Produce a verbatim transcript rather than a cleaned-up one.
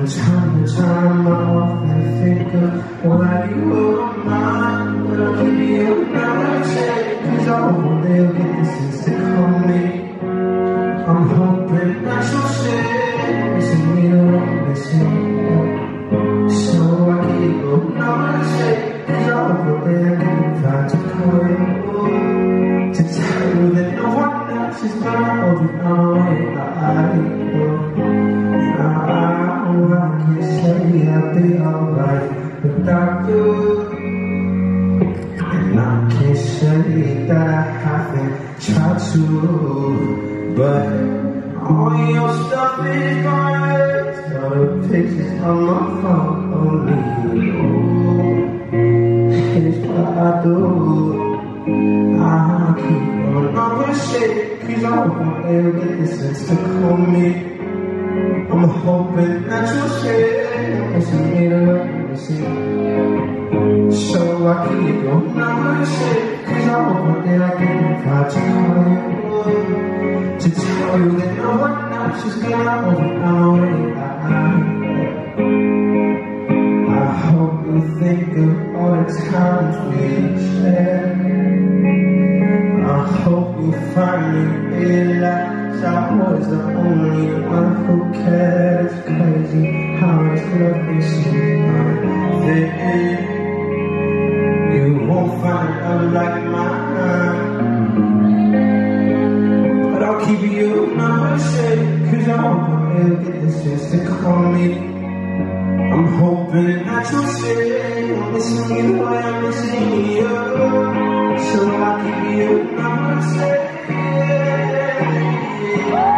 time to time I often think of why you were mine. But I'll give you another chance, cause I hope they'll get the sense to call me. I'm hoping that you'll say, listen me to what listen. So I keep another chance, cause I hope they'll get back to call you. To tell you that no one else is gonna hold you down. I I can say I'll be alright without you, and I can say that I haven't tried to, but all your stuff is gone. All the pictures on my phone only you. Here's what I do, I keep on other shit, cause I want they'll get the sense to call me. I'm hoping that you'll say, listen me to what listen. So I keep on other shit, cause I hope that I can try to call you, to tell you that no one else is gonna overpower I I hope you think of all the times we shared. I hope you finally realize I was the only one who cared. It's crazy how much love you see there. You won't find love like mine, but I'll keep you number safe, cause I hope you'll get the sense to call me. I'm hoping that you'll say I'm missing you the way I'm missing you, so I'll give you number safe.